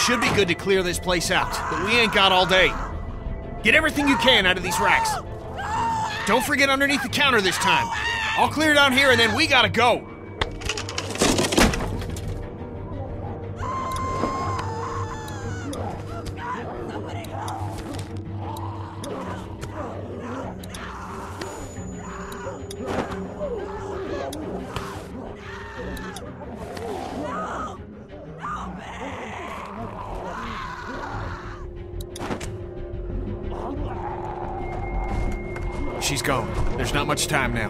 should be good to clear this place out, but we ain't got all day. Get everything you can out of these racks. Don't forget underneath the counter this time. I'll clear down here and then we gotta go. She's gone. There's not much time now.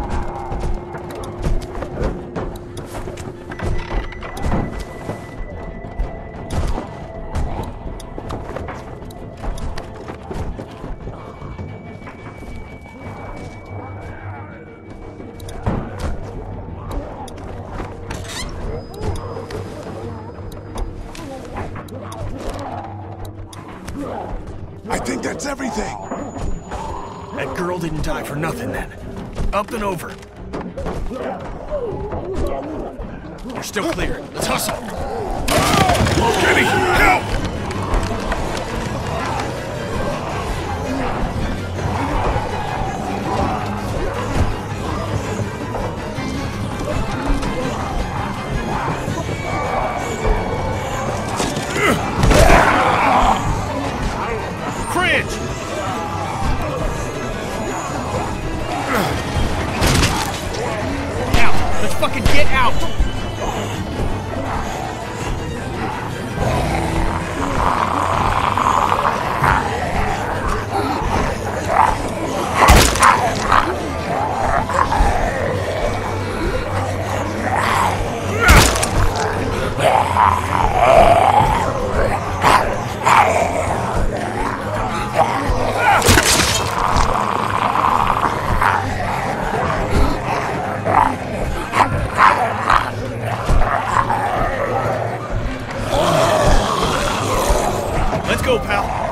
I think that's everything. That girl didn't die for nothing then. Up and over. We're still clear. Let's hustle. Kenny, help! Fucking get out! Let's go, pal.